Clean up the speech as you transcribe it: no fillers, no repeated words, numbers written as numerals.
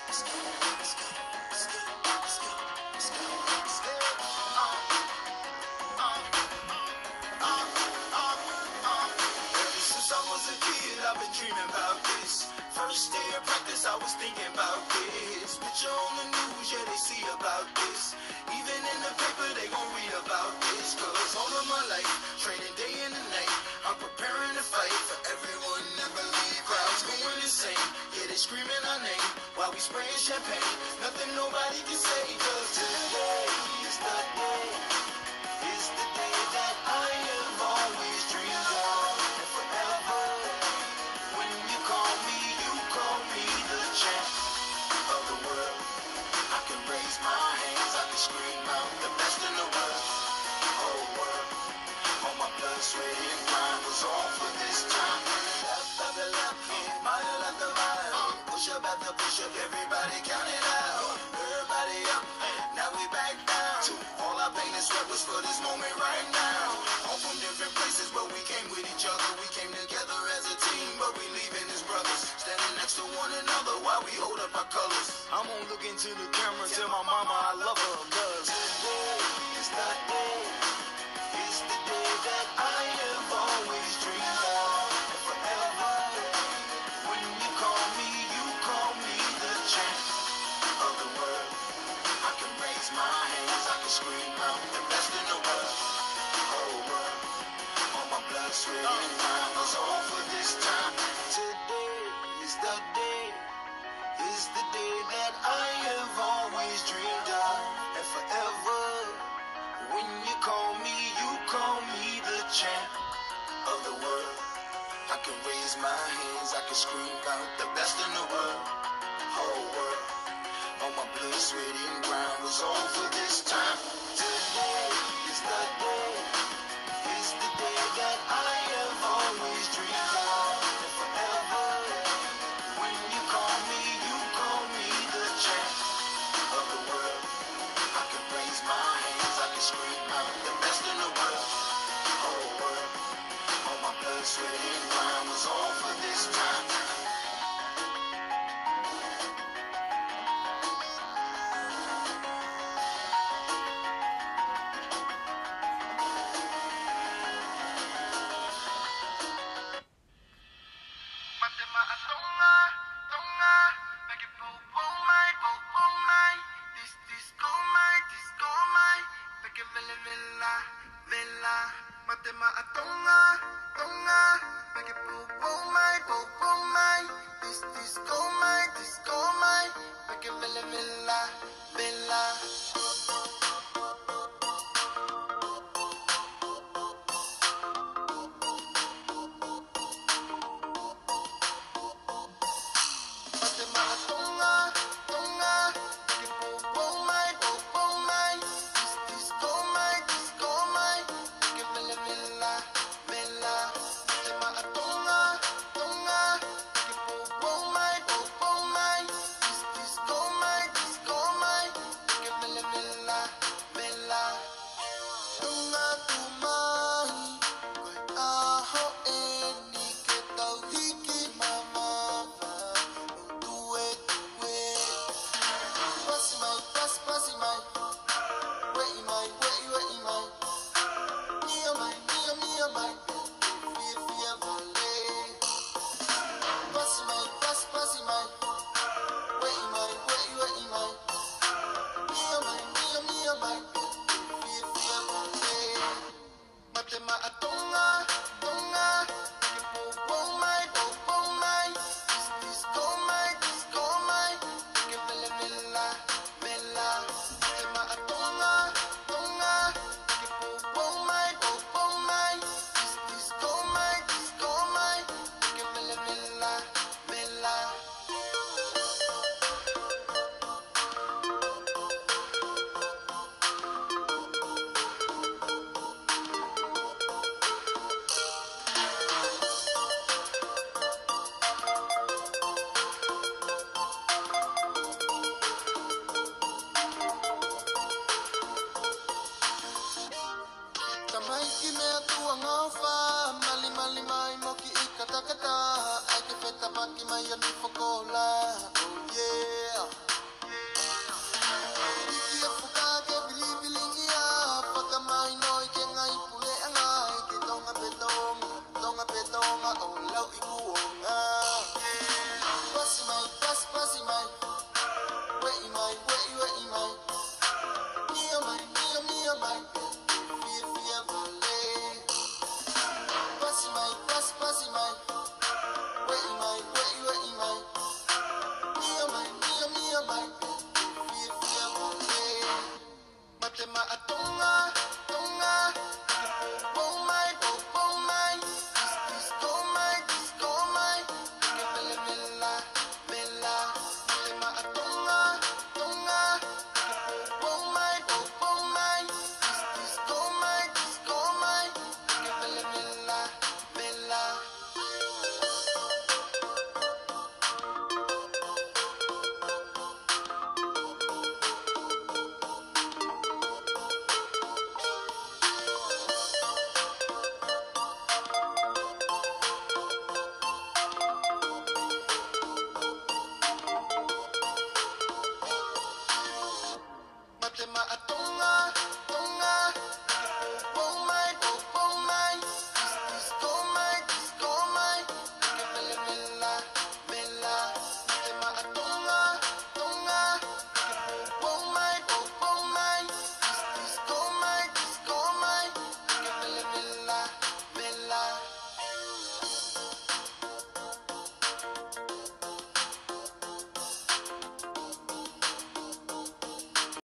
Since I was a kid, I've been dreaming about this. First day of practice, I was thinking about this. Picture on the news, yeah, they see about this. Even in the paper, they gon' read about this. Cause all of my life, training day and night, I'm preparing to fight for everyone that believe. Crowds going insane, yeah, they screaming our name while we spraying champagne. Nothing nobody can say, cause today is the day. It's the day that I have always dreamed of. And forever, when you call me the champ of the world. I can raise my hands, I can scream out the best in the world. Whole world, all my blood, sweat, and grind was all for this time. Left after left, mile after mile. Push up after push up, everybody count it out. Everybody up, now we back down. All our pain and sweat was for this moment right now. All from different places, but we came with each other. We came together as a team, but we leaving as brothers. Standing next to one another while we hold up our colors. I'm gonna look into the camera and tell my mama I love her, cause today is the day. It's the day that I have always dreamed of. And forever, when you call me the champ of the world. I can raise my hands, I can scream out the best in the world. Whole world, all my blood, sweat, and grind was all for this time. Today is the day. It's the day that I have always dreamed of. And forever, when you call me the champ of the world. I can raise my hands, I can scream out the best in the world. Whole world, all my blood, sweat, and grind was all for this time. Today is the day. It's the day that I have always dreamed of. And forever, when you call me the champ of the world. I can raise my hands, I can scream out the best in the world. Whole world, all my blood, sweat, and grind was all for this time. Disco,